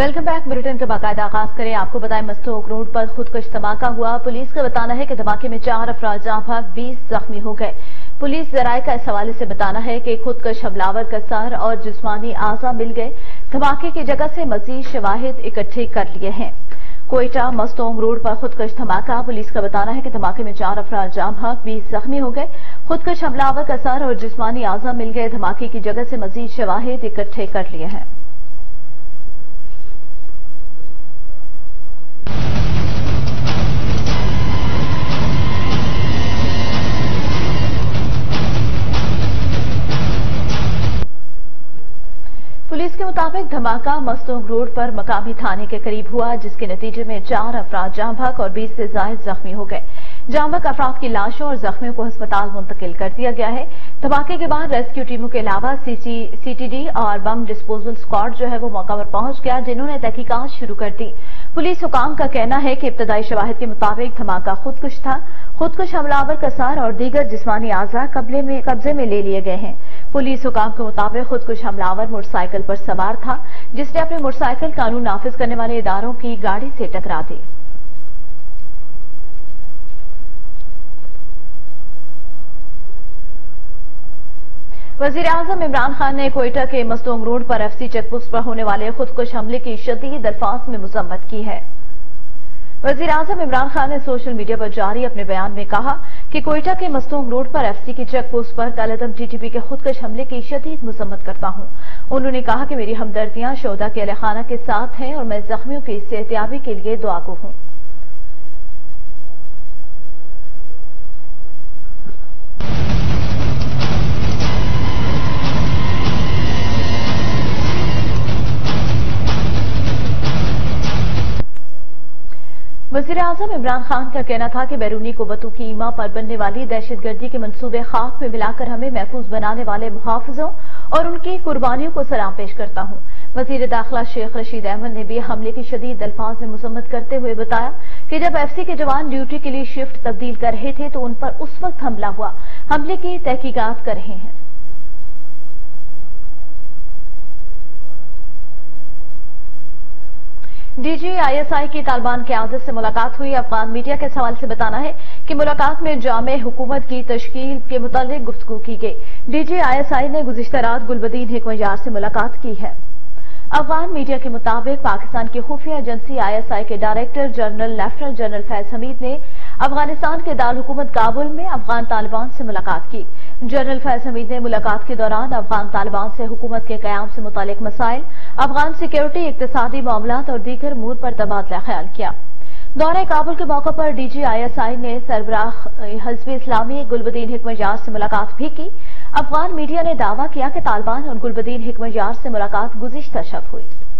Welcome back. Bulletin का बाकायदा आगाज करें। आपको बताएं, मस्तोक रोड पर खुदकुश धमाका हुआ। पुलिस का बताना है कि धमाके में 4 अफराद जहां भाग 20 जख्मी हो गए। पुलिस जराये का इस हवाले से बताना है कि खुदकुश हमलावर का सर और जिस्मानी आज़ा मिल गए। धमाके की जगह से मजीद शवाहिद इकट्ठे कर लिए हैं। कोयटा मस्तोंग रोड पर खुदकुश धमाका। पुलिस का बताना है कि धमाके में 4 अफराद जहां भाग 20 जख्मी हो गए। खुदकुश हमलावर का सर और जिस्मानी आज़ा मिल गए। धमाके की जगह से मजीद शवाहिद इकट्ठे कर लिए हैं। पुलिस के मुताबिक धमाका मस्तोंग रोड पर मकामी थाने के करीब हुआ, जिसके नतीजे में 4 अफराद जाँ बहक और 20 से ज्यादा जख्मी हो गए। जाँ बहक अफराद की लाशों और जख्मियों को अस्पताल मुंतकिल कर दिया गया है। धमाके के बाद रेस्क्यू टीमों के अलावा सीटीडी और बम डिस्पोजल स्क्वाड जो है वो मौका पर पहुंच गया, जिन्होंने तहकीकात शुरू कर दी। पुलिस हुकाम का कहना है कि इब्तदाई शवाहिद के मुताबिक धमाका खुदकुश था। खुदकुश हमलावर का सर और दीगर जिस्मानी आज़ा कब्जे में ले लिए गए हैं। पुलिस हुकाम के मुताबिक खुदकुश हमलावर मोटरसाइकिल पर सवार था, जिसने अपनी मोटरसाइकिल कानून नाफिज करने वाले इदारों की गाड़ी से टकरा दी। वजीर आजम इमरान खान ने कोयटा के मस्तोंग रोड पर एफसी चेकपोस्ट पर होने वाले खुदकुश हमले की शदीद अल्फाज में मजम्मत की है। वजीर आजम इमरान खान ने सोशल मीडिया पर जारी अपने बयान में कहा कि कोयटा के मस्तोंग रोड पर एफसी की चेक पोस्ट पर कलअदम टीटीपी के खुदकुश हमले की शदीद मजम्मत करता हूं। उन्होंने कहा कि मेरी हमदर्दियां शोहदा के अहलखाना के साथ हैं और मैं जख्मियों की सेहतियाबी के लिए दुआगो हूं। वज़ीर आज़म इमरान खान का कहना था कि बैरूनी कुव्वतों की ईमा पर बनने वाली दहशतगर्दी के मंसूबे खाक में मिलाकर हमें महफूज बनाने वाले मुहाफिजों और उनकी कुर्बानियों को सलाम पेश करता हूं। वज़ीर दाखिला शेख रशीद अहमद ने भी हमले की शदीद अल्फाज में मजम्मत करते हुए बताया कि जब एफसी के जवान ड्यूटी के लिए शिफ्ट तब्दील कर रहे थे तो उन पर उस वक्त हमला हुआ। हमले की तहकीकात कर रहे हैं। डीजी आईएसआई की तालिबान क़यादत से मुलाकात हुई। अफगान मीडिया के सवाल से बताना है कि मुलाकात में जामे हुकूमत की तश्कील के मुतालिक गुफ्तगू की गई। डीजी आईएसआई ने गुज़िश्ता रात गुलबदीन हिकमतयार से मुलाकात की है। अफगान मीडिया के मुताबिक पाकिस्तान की खुफिया एजेंसी आईएसआई के director general lieutenant general Faiz Hameed ने अफगानिस्तान के दारुल हुकूमत काबुल में अफगान तालिबान से मुलाकात की। जनरल फैज हमीद ने मुलाकात के दौरान अफगान तालिबान से हुकूमत के कयाम से मुतालिक मसाइल, अफगान सिक्योरिटी, इक्तिसादी मामलात और दीगर अमूर पर तबादला ख्याल किया। दौरे काबुल के मौके पर डीजी आईएसआई ने सरबराह हिज़्ब इस्लामी गुलबदीन हिकमतयार से मुलाकात भी की। अफगान मीडिया ने दावा किया कि तालिबान और गुलबदीन हिकमतयार से मुलाकात गुज़िश्ता शब हुई।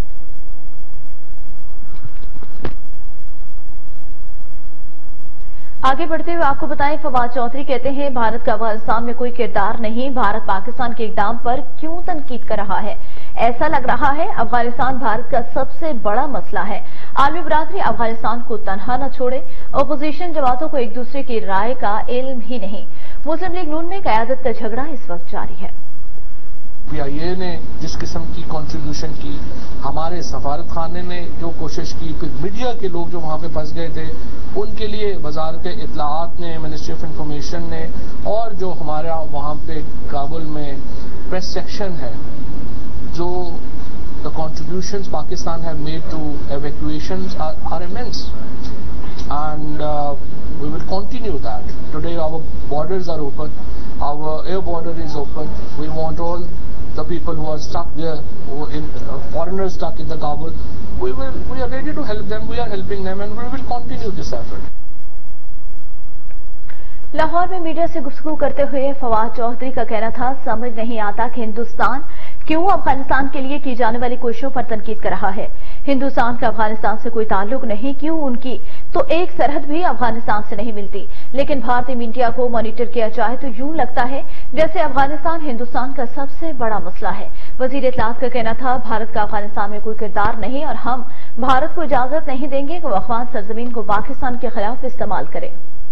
आगे बढ़ते हुए आपको बताएं, फवाद चौधरी कहते हैं भारत का अफगानिस्तान में कोई किरदार नहीं। भारत पाकिस्तान के इक़दाम पर क्यों तनकीद कर रहा है? ऐसा लग रहा है अफगानिस्तान भारत का सबसे बड़ा मसला है। आलमी बरादरी अफगानिस्तान को तनहा न छोड़े। अपोजिशन जमातों को एक दूसरे की राय का इल्म ही नहीं। मुस्लिम लीग नून में क़यादत का झगड़ा इस वक्त जारी है। पीआईए ने जिस किस्म की कंट्रीब्यूशन की, हमारे सफारत खाने ने जो कोशिश की, फिर मीडिया के लोग जो वहां पे फंस गए थे उनके लिए वजारत इत्तलाआत ने, मिनिस्ट्री ऑफ इंफॉर्मेशन ने, और जो हमारा वहां पे काबुल में प्रेस सेक्शन है, जो the contributions Pakistan have made to evacuations are immense, and we will continue that. Today our borders are open, our air border is open. We want all the people who are stuck there, foreigners stuck in the Kabul, we are ready to help them. We are helping them, and we will continue this effort. Lahore में media से गुफ्तगू करते हुए फवाद चौधरी का कहना था, समझ नहीं आता कि हिंदुस्तान क्यों अफगानिस्तान के लिए की जाने वाली कोशिशों पर तनकीद कर रहा है। हिंदुस्तान का अफगानिस्तान से कोई ताल्लुक नहीं, क्यों उनकी तो एक सरहद भी अफगानिस्तान से नहीं मिलती। लेकिन भारतीय मीडिया को मॉनिटर किया जाए तो यूं लगता है जैसे अफगानिस्तान हिंदुस्तान का सबसे बड़ा मसला है। वजीर इत्तलाआत का कहना था, भारत का अफगानिस्तान में कोई किरदार नहीं और हम भारत को इजाजत नहीं देंगे कि वो अफगान सरजमीन को पाकिस्तान के खिलाफ इस्तेमाल करे।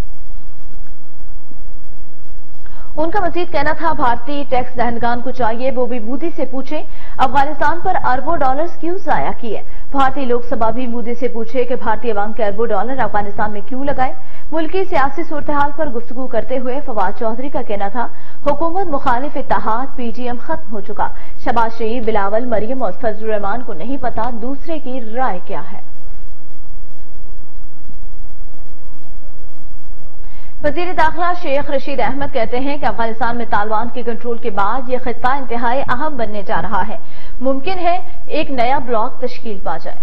उनका मजीद कहना था, भारतीय टैक्स दहनगान को चाहिए वो भी मोदी से पूछें अफगानिस्तान पर अरबों डॉलर्स क्यों जाया किए। भारतीय लोकसभा भी मोदी से पूछे कि भारतीय अवाम के अरबों डॉलर अफगानिस्तान में क्यों लगाए। मुल्की सियासी सूरत-ए-हाल पर गुफ्तगू करते हुए फवाद चौधरी का कहना था, हुकूमत मुखालिफ इत्तेहाद पीजीएम खत्म हो चुका। शहबाज शरीफ, बिलावल, मरियम और फजलुर रहमान को नहीं पता दूसरे की राय क्या है। वजीर दाखिला शेख रशीद अहमद कहते हैं कि अफगानिस्तान में तालिबान के कंट्रोल के बाद यह खित्ता इंतहाई अहम बनने जा रहा है। मुमकिन है एक नया ब्लॉक तश्कील पा जाए।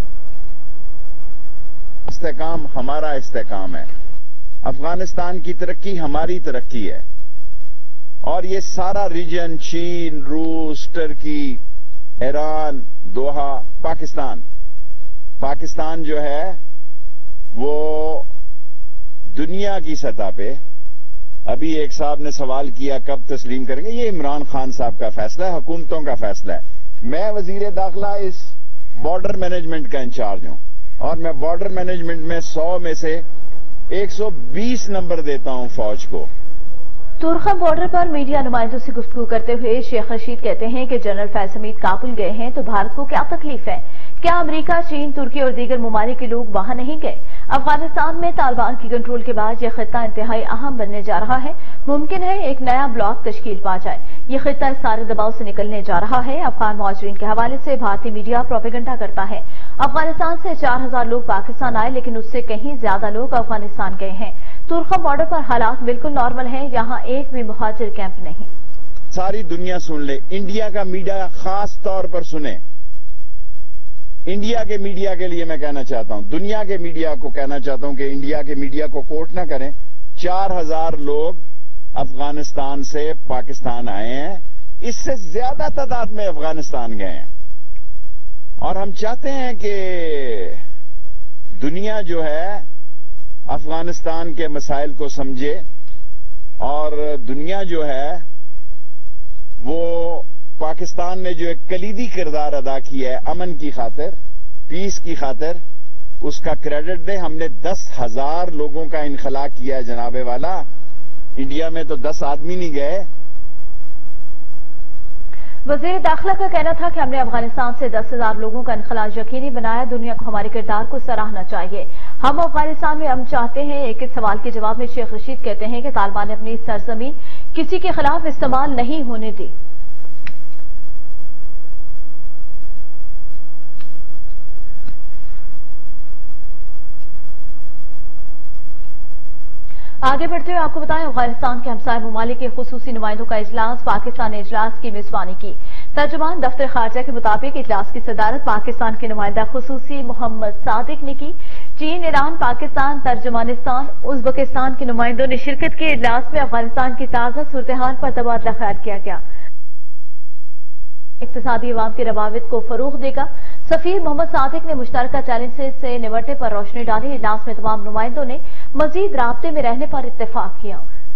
इस्तेकाम हमारा इस्तेकाम है, अफगानिस्तान की तरक्की हमारी तरक्की है, और ये सारा रीजन चीन, रूस, टर्की, ईरान, दोहा, पाकिस्तान जो है वो दुनिया की सतह पे, अभी एक साहब ने सवाल किया कब तस्लीम करेंगे, ये इमरान खान साहब का फैसला है, हुकूमतों का फैसला है। मैं वजीर दाखिला इस बॉर्डर मैनेजमेंट का इंचार्ज हूं और मैं बॉर्डर मैनेजमेंट में 100 में से 120 नंबर देता हूं फौज को। तुरखम बॉर्डर पर मीडिया नुमाइंदों से गुफ्तगू करते हुए शेख रशीद कहते हैं कि जनरल फैज हमीद काबुल गए हैं तो भारत को क्या तकलीफ है? क्या अमेरिका, चीन, तुर्की और दीगर ममालिक के लोग वहां नहीं गए? अफगानिस्तान में तालिबान की कंट्रोल के बाद यह खित्ता इंतहाई अहम बनने जा रहा है। मुमकिन है एक नया ब्लॉक तश्कील पा जाए। यह खित्ता इस सारे दबाव से निकलने जा रहा है। अफगान मुहाजिरीन के हवाले से भारतीय मीडिया प्रोपेगेंडा करता है। अफगानिस्तान से 4000 लोग पाकिस्तान आए, लेकिन उससे कहीं ज्यादा लोग अफगानिस्तान गए हैं। तुरखम बॉर्डर पर हालात बिल्कुल नॉर्मल है, यहाँ एक भी मुहाजिर कैंप नहीं। सारी दुनिया सुन ले, इंडिया का मीडिया खास तौर पर सुने। इंडिया के मीडिया के लिए मैं कहना चाहता हूं, दुनिया के मीडिया को कहना चाहता हूं कि इंडिया के मीडिया को कोट ना करें। 4000 लोग अफगानिस्तान से पाकिस्तान आए हैं, इससे ज्यादा तादाद में अफगानिस्तान गए हैं। और हम चाहते हैं कि दुनिया जो है अफगानिस्तान के मसाइल को समझे और दुनिया जो है वो पाकिस्तान ने जो एक कलीदी किरदार अदा किया है अमन की खातिर, पीस की खातिर, उसका क्रेडिट दे। हमने 10,000 लोगों का इनखला किया है जनाबे वाला, इंडिया में तो 10 आदमी नहीं गए। वजीर दाखिला का कहना था कि हमने अफगानिस्तान से 10,000 लोगों का इनखला यकीनी बनाया। दुनिया को हमारे किरदार को सराहना चाहिए। हम अफगानिस्तान में अमन चाहते हैं। एक सवाल के जवाब में शेख रशीद कहते हैं कि तालिबान ने अपनी सरजमीन किसी के खिलाफ इस्तेमाल नहीं होने दी। आगे बढ़ते हुए आपको बताएं, अफगानिस्तान के हमसाय ममालिक के खुसूसी नुमाइंदों का इजलास, पाकिस्तान ने इजलास की मेजबानी की। तर्जुमान दफ्तर खारजा के मुताबिक इजलास की सदारत पाकिस्तान के नुमाइंदा खुसूसी मोहम्मद सादिक ने की। चीन, ईरान, पाकिस्तान, तर्जुमानिस्तान, उज्बेकिस्तान के नुमाइंदों ने शिरकत की। इजलास में अफगानिस्तान की ताजा सूरत-ए-हाल पर तबादला ख्याल किया गया। इक्तिसादी अवाम के रवाबित को फरोग देगा। सफीर मोहम्मद सादिक ने मुश्तरका चैलेंज से निपटने पर रोशनी डाली। इजलास में तमाम नुमाइंदों ने मजीद राब्ते में रहने पर इत्तेफाक किया।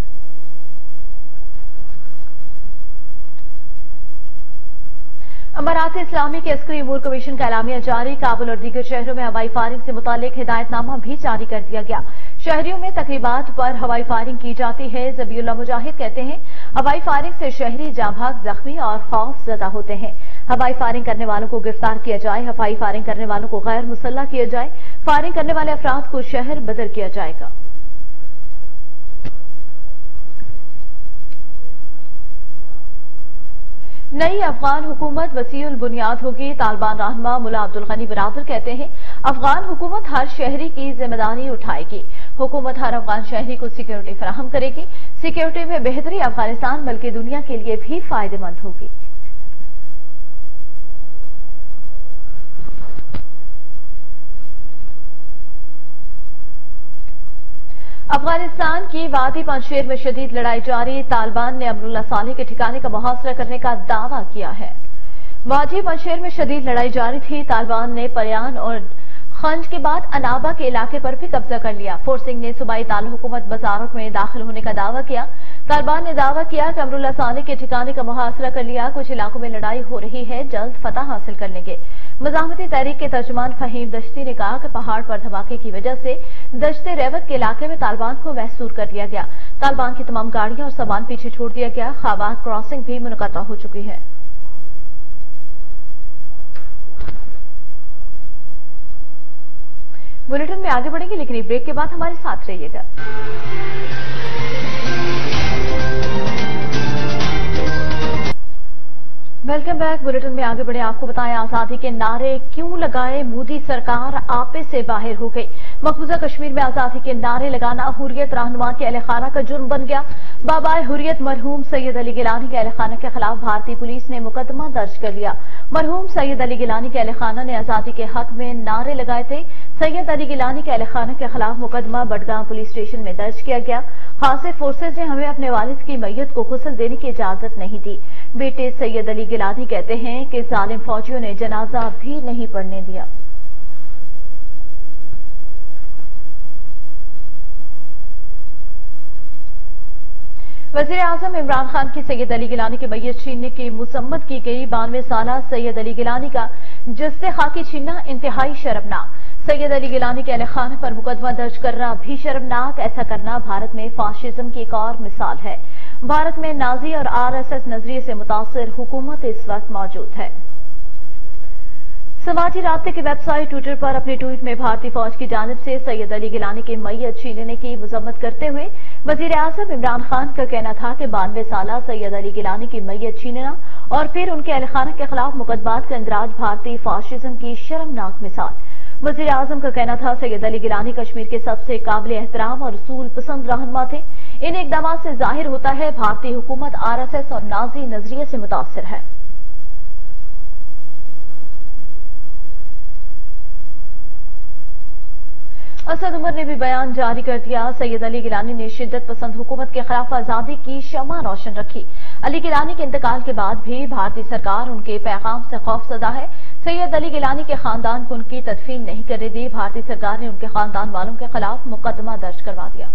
अमारात इस्लामी के अस्करी उमूर कमीशन का एलामिया जारी। काबुल और दीगर शहरों में हवाई फायरिंग से मुतालिक हिदायतनामा भी जारी कर दिया गया। शहरियों में तकरीबात पर हवाई फायरिंग की जाती है। जबीउल्लाह मुजाहिद कहते हैं, हवाई फायरिंग से शहरी जांभाग, जख्मी और खौफ ज़दा होते हैं। हवाई फायरिंग करने वालों को गिरफ्तार किया जाए। हवाई फायरिंग करने वालों को गैर मुसल्लह किया जाए। फायरिंग करने वाले अफराद को शहर बदर किया जाएगा। नई अफगान हुकूमत वसीउल बुनियाद होगी। तालिबान रहनुमा मुल्ला अब्दुल गनी बरादर कहते हैं, अफगान हुकूमत हर शहरी की जिम्मेदारी उठाएगी। हुकूमत हर अफगान शहरी को सिक्योरिटी फराहम करेगी। सिक्योरिटी में बेहतरी अफगानिस्तान बल्कि दुनिया के लिए भी फायदेमंद होगी। अफगानिस्तान की वादी पंजशेर में शदीद लड़ाई जारी। तालिबान ने अमरुल्लाह सालेह के ठिकाने का मुहासरा करने का दावा किया है। वादी पंजशेर में शदीद लड़ाई जारी थी। तालिबान ने परियान और खंज के बाद अनाबा के इलाके पर भी कब्जा कर लिया। फोर्सिंग ने सूबाई दारुल हुकूमत बजारत में दाखिल होने का दावा किया। तालिबान ने दावा किया कि अमरुल्लाह सालेह के ठिकाने का मुहासरा कर लिया। कुछ इलाकों में लड़ाई हो रही है, जल्द फतह हासिल कर लेंगे। मज़ाहमती तहरीक के तर्जुमान फहीम दश्ती ने कहा कि पहाड़ पर धमाके की वजह से दश्ते रेवत के इलाके में तालिबान को महसूर कर दिया गया। तालिबान की तमाम गाड़ियां और सामान पीछे छोड़ दिया गया। खाबाद क्रॉसिंग भी मुनक़ता हो चुकी है। बुलेटिन में आगे बढ़ेंगे, लेकिन एक ब्रेक के बाद हमारे साथ रहिएगा। Welcome back. बुलेटिन में आगे बढ़े, आपको बताएं आजादी के नारे क्यों लगाए मोदी सरकार आपे से बाहर हो गई। मकबूजा कश्मीर में आजादी के नारे लगाना हुर्रियत रहनुमा के अहलखाना का जुर्म बन गया। बाबाए हुर्रियत मरहूम सैयद अली गिलानी के अहलखाना के खिलाफ भारतीय पुलिस ने मुकदमा दर्ज कर लिया। मरहूम सैयद अली गिलानी के अहलखाना ने आजादी के हक में नारे लगाए थे। सैयद अली गिलानी के अहलखाना के खिलाफ मुकदमा बडगाम पुलिस स्टेशन में दर्ज किया गया। हासिल फोर्सेज ने हमें अपने वालिद की मैयत को गुस्ल देने की इजाजत नहीं दी। बेटे सैयद अली गिलानी कहते हैं कि जालिम फौजियों ने जनाजा भी नहीं पढ़ने दिया। वजीर आजम इमरान खान की सैयद अली गिलानी की मैयत छीनने की मुसम्मत की गई। 92 साला सैयद अली गिलानी का जिस्ते खाकी छीनना इंतहाई शर्मनाक। सैयद अली गिलानी के अहलखाना पर मुकदमा दर्ज करना भी शर्मनाक। ऐसा करना भारत में फाशिज्म की एक और मिसाल है। भारत में नाजी और आरएसएस नजरिए से मुतासिर हुकूमत इस वक्त मौजूद है। समाजी राब्ते की वेबसाइट ट्विटर पर अपने ट्वीट में भारतीय फौज की जानिब से सैयद अली गिलानी की मैयत छीनने की मजम्मत करते हुए वजीर आजम इमरान खान का कहना था कि 92 साला सैयद अली गिलानी की मैयत छीनना और फिर उनके अहलखाना के खिलाफ मुकदमात का इंदराज भारतीय फाशिज्म की शर्मनाक मिसाल। वजीर आजम का कहना था सैयद अली गिलानी कश्मीर के सबसे काबिल एहतराम और उसूल पसंद रहनुमा थे। इन इकदामात से जाहिर होता है भारतीय हुकूमत आरएसएस और नाजी नजरिए से मुतासिर है। असद उमर ने भी बयान जारी कर दिया। सैयद अली गिलानी ने शिद्दत पसंद हुकूमत के खिलाफ आजादी की शम्मा रोशन रखी। अली गिलानी के इंतकाल के बाद भी भारतीय सरकार उनके पैगाम से खौफजदा है। सैयद अली गिलानी के खानदान को उनकी तदफीन नहीं करने दी। भारतीय सरकार ने उनके खानदान वालों के खिलाफ मुकदमा दर्ज करवा दिया।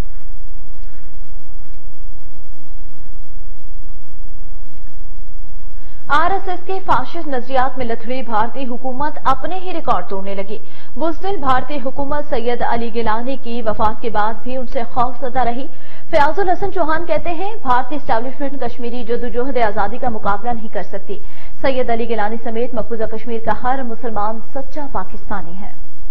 आरएसएस के फाशिस्ट नजरियात में लथड़ी भारतीय हुकूमत अपने ही रिकॉर्ड तोड़ने लगी। बुज़दिल भारतीय हुकूमत सैयद अली गिलानी की वफात के बाद भी उनसे खौफजदा रही। फयाजुल हसन चौहान कहते हैं भारतीय एस्टैब्लिशमेंट कश्मीरी जदोजहद आजादी का मुकाबला नहीं कर सकती। सैयद अली गिलानी समेत मकबूजा कश्मीर का हर मुसलमान सच्चा पाकिस्तानी है।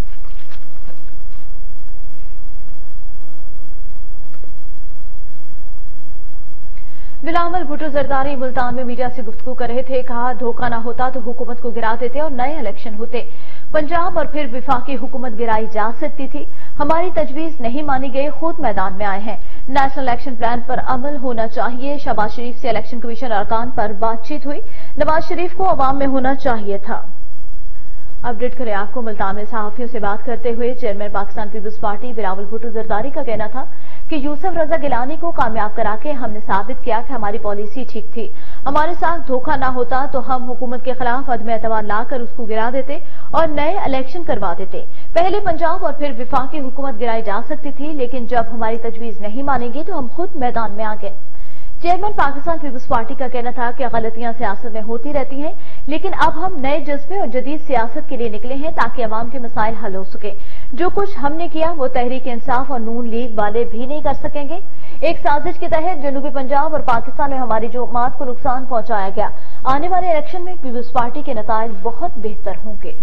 बिलावल भुट्टो जरदारी मुल्तान में मीडिया से गुफ्तगू कर रहे थे। कहा धोखा ना होता तो हुकूमत को गिरा देते और नए इलेक्शन होते। पंजाब और फिर विफाकी हुकूमत गिराई जा सकती थी। हमारी तजवीज नहीं मानी गई, खुद मैदान में आए हैं। नेशनल इलेक्शन प्लान पर अमल होना चाहिए। शहबाज शरीफ से इलेक्शन कमीशन अरकान पर बातचीत हुई। नवाज शरीफ को अवाम में होना चाहिए था। अपडेट करें आपको मुल्तान में सहाफियों से बात करते हुए चेयरमैन पाकिस्तान पीपुल्स पार्टी बिलावल भुट्टो जरदारी का कहना था कि यूसुफ रजा गिलानी को कामयाब करा के हमने साबित किया कि हमारी पॉलिसी ठीक थी। हमारे साथ धोखा ना होता तो हम हुकूमत के खिलाफ अदम एतबार लाकर उसको गिरा देते और नए इलेक्शन करवा देते। पहले पंजाब और फिर विफाकी हुकूमत गिराई जा सकती थी, लेकिन जब हमारी तजवीज नहीं मानेगी तो हम खुद मैदान में आ गए। चेयरमैन पाकिस्तान पीपुल्स पार्टी का कहना था कि गलतियां सियासत में होती रहती हैं, लेकिन अब हम नए जज्बे और जदीद सियासत के लिए निकले हैं ताकि अवाम के मसाइल हल हो सके। जो कुछ हमने किया वो तहरीक इंसाफ और नून लीग वाले भी नहीं कर सकेंगे। एक साजिश के तहत जनूबी पंजाब और पाकिस्तान में हमारी जमात को नुकसान पहुंचाया गया। आने वाले इलेक्शन में पीपुल्स पार्टी के नताइज बहुत बेहतर होंगे।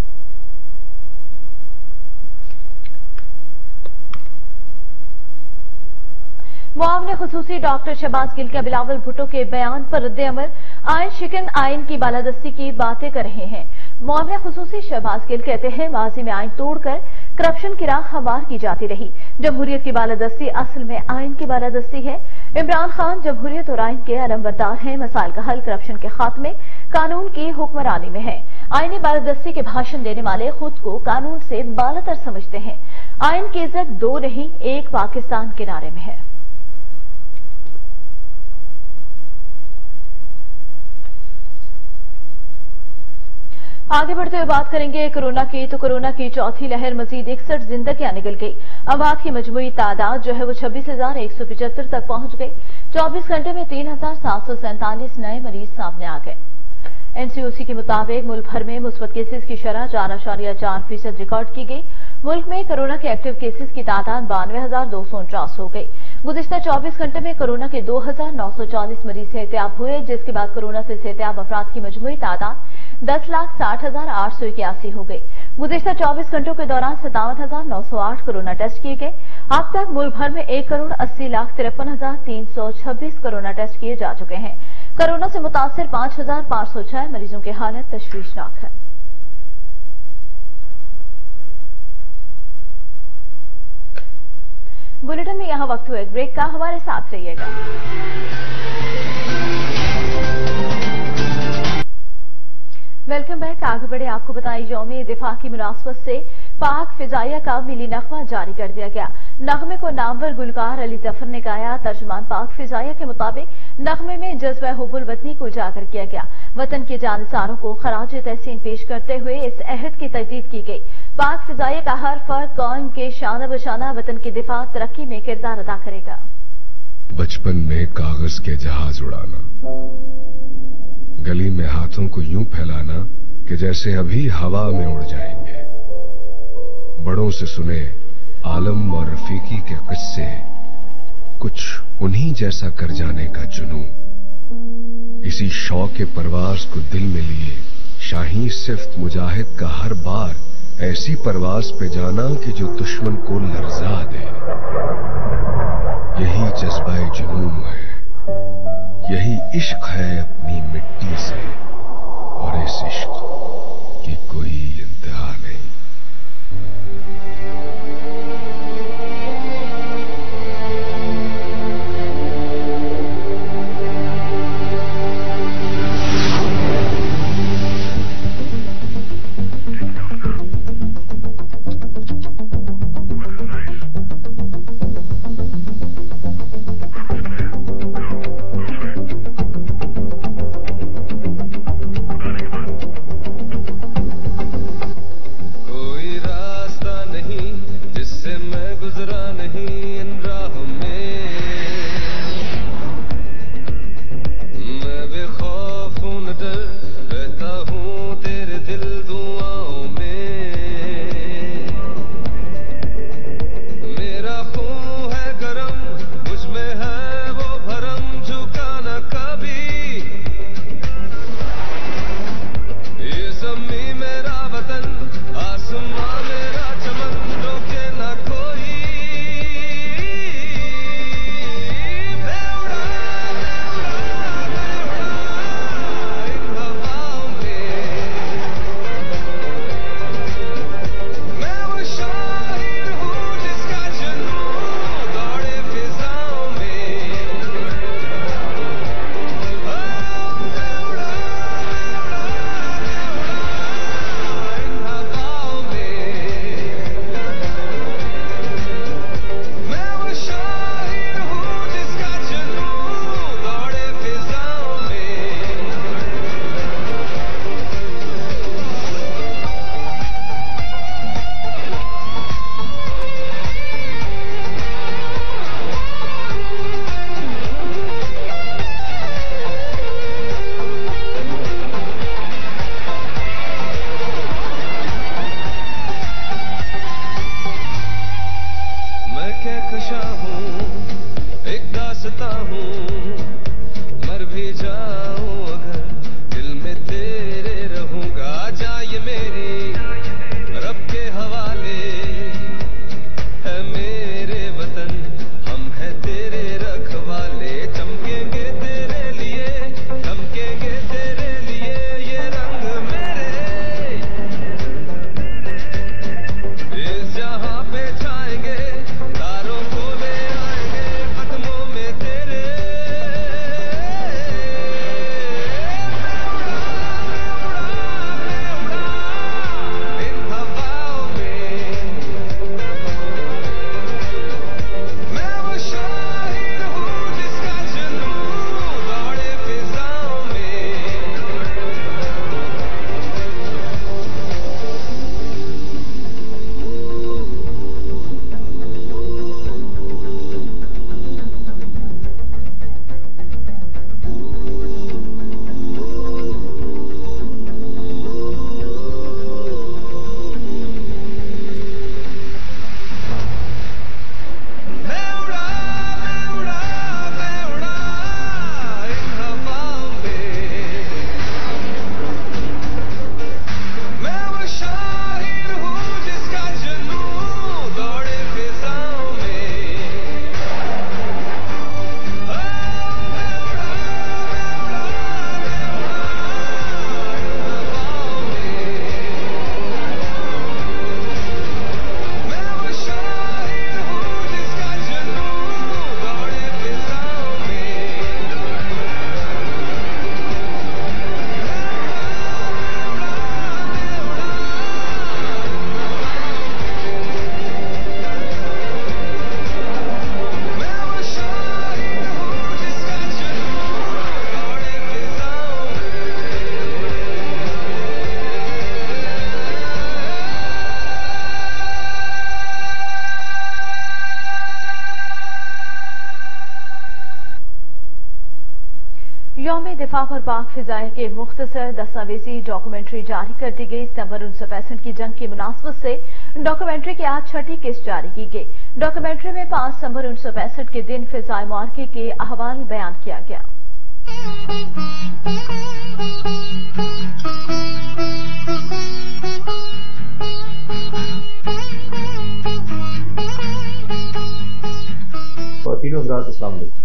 मुआवने खुसूसी डॉक्टर शहबाज गिल के बिलावल भुट्टो के बयान पर रद्द-ए-अमल। आयन शिकन आयन की बालादस्ती की बातें कर रहे हैं। मुआवने खुसूसी शहबाज गिल कहते हैं माजी में आयन तोड़कर करप्शन की राह हमवार की जाती रही। जमहूरियत की बालादस्ती असल में आयन की बालादस्ती है। इमरान खान जमहूरियत और आयन के अलमबरदार हैं। मसाइल का हल करप्शन के खात्मे, कानून की हुक्मरानी में है। आयनी बालादस्ती के भाषण देने वाले खुद को कानून से बालातर समझते हैं। आयन की इज्जत दो नहीं, एक पाकिस्तान के नारे में है। आगे बढ़ते हुए बात करेंगे कोरोना की। तो कोरोना की चौथी लहर मजीद 61 जिंदगियां निकल गई। अमवात की मजमूई तादाद जो है वो 26,175 तक पहुंच गई। 24 घंटे में 3,747 नए मरीज सामने आ गए। एनसीओसी के मुताबिक मुल्क भर में मुस्बत केसेस की शरह 4.4% रिकॉर्ड की गई। मुल्क में कोरोना के एक्टिव केसेस की तादाद 92,249 हो गई। गुज़िश्ता 24 घंटे में कोरोना के 2,940 मरीज सेहतियाब हुए, जिसके बाद कोरोना से सेहतियाब अफराद की मजमूई तादाद 10,60,881 हो गई। गुज़िश्ता 24 घंटों के दौरान 57,908 कोरोना टेस्ट किए गए। अब तक मुल्क भर में 1,80,53,326 कोरोना टेस्ट किए जा चुके हैं। कोरोना से मुतासिर 5,506 मरीजों की हालत तशवीशनाक है। बुलेटिन में यहां वक्त हुए ब्रेक का, हमारे साथ रहिएगा। Welcome back. आगे बढ़े आपको बताएं, यौम-ए दिफा की मुनासबत से पाक फिजाइया का मिली नगमा जारी कर दिया गया। नगमे को नामवर गुलकार अली जफर ने गाया। तर्जुमान पाक फिजाइया के मुताबिक नगमे में जज्बा हुब्बुल वतनी को उजागर किया गया। वतन के जानसारों को खराज तहसीन पेश करते हुए इस अहद की तजदीद की गई। पाक फिजाइया का हर फर्द कौम के शाना बशाना वतन की दिफा तरक्की में किरदार अदा करेगा। बचपन में कागज के जहाज उड़ाना, गली में हाथों को यूं फैलाना कि जैसे अभी हवा में उड़ जाएंगे। बड़ों से सुने आलम और रफीकी के किस्से, कुछ उन्हीं जैसा कर जाने का जुनून। इसी शौक परवाज को दिल में लिए शाही सिफ्त मुजाहिद का हर बार ऐसी परवाज पे जाना कि जो दुश्मन को लर्जा दे। यही जज्बा जुनून है, यही इश्क है अपनी मिट्टी से, और इस इश्क की कोई इंतहा नहीं। जहां पे जाएंगे तारों को ले आएंगे कदमों में तेरे। यौम दिफा पर पाक फिजाइल के मुख्तसर दस्तावेजी डॉक्यूमेंट्री जारी कर दी गई। सितंबर 1965 की जंग की मुनासबत से डॉक्यूमेंट्री की आज छठी किस्त जारी की गई। डॉक्यूमेंट्री में 5 सितंबर 1965 के दिन फिजाई मार्के के अहवाल बयान किया गया। तीनों हज़रात अस्सलाम वालेकुम।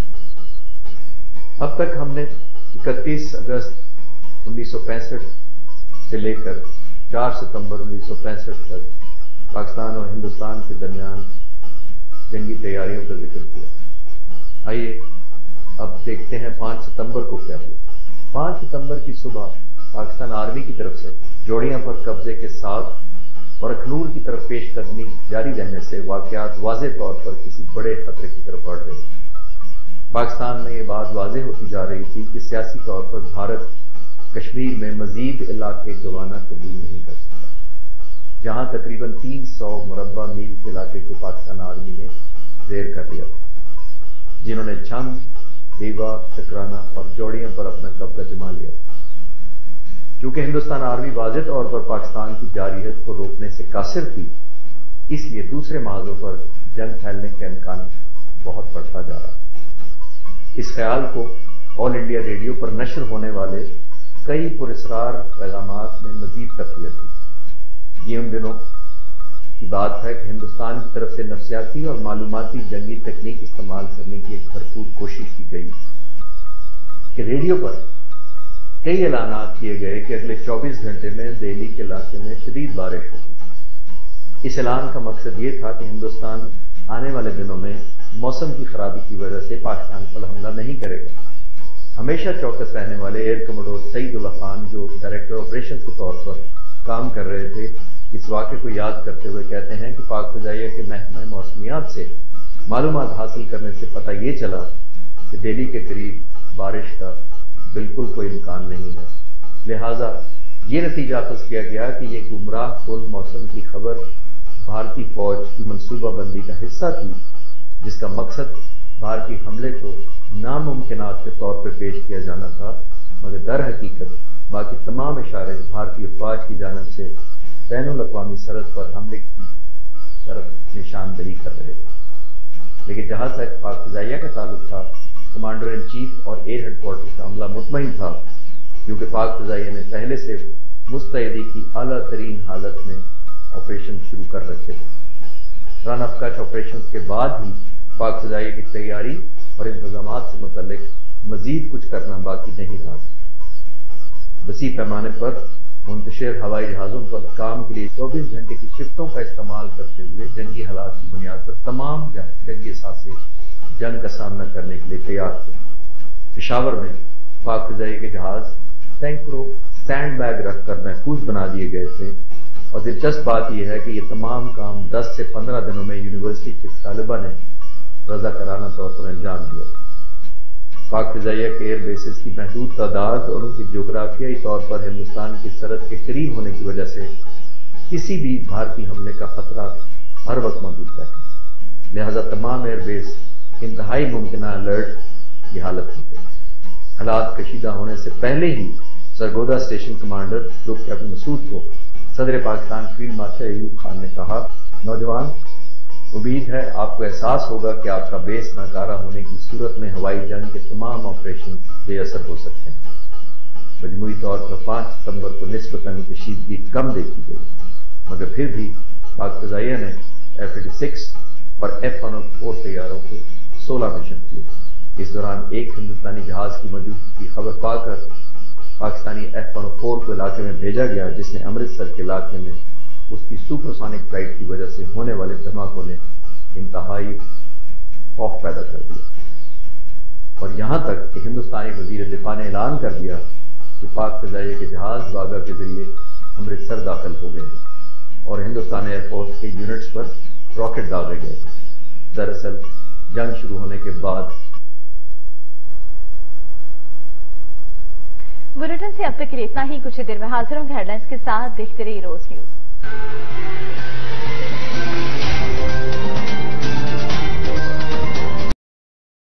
अब तक हमने 31 अगस्त 1965 से लेकर 4 सितंबर 1965 तक पाकिस्तान और हिंदुस्तान के दरमियान जंगी तैयारियों का जिक्र किया। आइए अब देखते हैं 5 सितंबर को क्या हुआ। 5 सितंबर की सुबह पाकिस्तान आर्मी की तरफ से जोड़ियां पर कब्जे के साथ और अखनूर की तरफ पेशकदमी जारी रहने से वाकयात वाज़े तौर पर किसी बड़े खतरे की तरफ बढ़ रहे थे। पाकिस्तान में ये बात वाज़े होती जा रही थी कि सियासी तौर पर भारत कश्मीर में मजीद इलाके गंवाना कबूल नहीं कर सकता, जहां तकरीबन 300 मुरब्बा मील के इलाके को पाकिस्तान आर्मी ने जेर कर लिया था, जिन्होंने छंद, देवा, चक्राना और जोड़ियों पर अपना कब्जा जमा लिया। चूंकि हिंदुस्तान आर्मी वाज़े तौर पर पाकिस्तान की जारियत को रोकने से कासिर थी, इसलिए दूसरे महाजों पर जंग फैलने का इम्कान बहुत बढ़ता जा रहा। इस ख्याल को ऑल इंडिया रेडियो पर नश्र होने वाले कई पुरस्कार पैगामात में मजीद तक़वियत दी। ये उन दिनों की बात है कि हिंदुस्तान की तरफ से नफ्सियाती और मालूमाती जंगी तकनीक इस्तेमाल करने की एक भरपूर कोशिश की गई कि रेडियो पर कई ऐलानात किए गए कि अगले 24 घंटे में दिल्ली के इलाके में शदीद बारिश होगी। इस ऐलान का मकसद ये था कि हिंदुस्तान आने वाले दिनों में मौसम की खराबी की वजह से पाकिस्तान पर हमला नहीं करेगा। हमेशा चौकस रहने वाले एयर कमोडोर सईदुल्लाह खान, जो डायरेक्टर ऑपरेशंस के तौर पर काम कर रहे थे, इस वाक़े को याद करते हुए कहते हैं कि पाक फ़िज़ाइया के महकमा मौसमियात से मालूमात हासिल करने से पता ये चला कि दिल्ली के करीब बारिश का बिल्कुल कोई इम्कान नहीं है। लिहाजा ये नतीजा अखज़ किया गया कि ये गुमराह कुन मौसम की खबर भारतीय फौज की मनसूबाबंदी का हिस्सा थी, जिसका मकसद भारतीय हमले को नामुमकिनात के तौर पर पेश किया जाना था, मगर दर हकीकत बाकी तमाम इशारे भारतीय फौज की जानब से बैनुल अक़वामी सरहद पर हमले की तरफ निशानदही कर रहे थे। लेकिन जहां तक पाक फ़िज़ाइया का ताल्लुक था, कमांडर इन चीफ और एयर हेडक्वार्टर का अमला मुतमईन था, क्योंकि पाक फ़िज़ाइया ने पहले से मुस्तैदी की आला तरीन हालत में ऑपरेशन शुरू कर रखे थे। रन ऑफ कच ऑपरेशन के बाद ही पाक फ़िज़ाइया की तैयारी और इंतजामात से मुतल्लिक मजीद कुछ करना बाकी नहीं रहा। वसी पैमाने पर मुंतशिर हवाई जहाजों पर काम के लिए 24 घंटे की शिफ्टों का इस्तेमाल करते हुए जंगी हालात की बुनियाद पर तमाम जंगी सासे जंग का सामना करने के लिए तैयार थे। पेशावर में पाक फ़िज़ाइया के जहाज टैंकरों सैंडबैग रखकर महफूज बना दिए गए थे। और दिलचस्प बात यह है कि ये तमाम काम 10 से 15 दिनों में यूनिवर्सिटी के तालिबा ने रज़ाकाराना तौर पर अंजाम दिया। पाक फ़िज़ाइया के एयर बेसिस की महदूद तादाद और उनकी जोग्राफियाई तौर पर हिंदुस्तान की सरहद के करीब होने की वजह से किसी भी भारतीय हमले का खतरा हर वक्त मौजूद है। लिहाजा तमाम एयरबेस इंतहाई मुमकिना अलर्ट की हालत में थे। हालात कशीदा होने से पहले ही Sargodha station commander group captain Masood को सदर पाकिस्तान फील्ड मार्शल अयूब खान ने कहा, नौजवान, उम्मीद है आपको एहसास होगा कि आपका बेस नाकारा होने की सूरत में हवाई जंग के तमाम ऑपरेशन बेअसर हो सकते हैं। मजमूई तौर पर 5 सितंबर को निस्बतन कशीदगी कम देखी गई, मगर फिर भी पाक फ़िज़ाइया ने F-86 और F-104 तैयारों के 16 मिशन किए। इस दौरान एक हिंदुस्तानी जहाज की मौजूदगी की खबर पाकर पाकिस्तानी F-104 को इलाके में भेजा गया, जिसने अमृतसर के इलाके में उसकी सुपरसोनिक फ्लाइट की वजह से होने वाले धमाकों ने इंतहाई खौफ पैदा कर दिया। और यहां तक कि हिंदुस्तानी वजीर दिफा ने ऐलान कर दिया कि पाक फ़िज़ाइया के जहाज वागा के जरिए अमृतसर दाखिल हो गए हैं और हिंदुस्तान एयरफोर्स के यूनिट्स पर रॉकेट दागे गए। दरअसल जंग शुरू होने के बाद बुलेटिन से अब तक के लिए इतना ही। कुछ ही देर में हाजिर होंगे हेडलाइंस के साथ। देखते रहिए रोज न्यूज।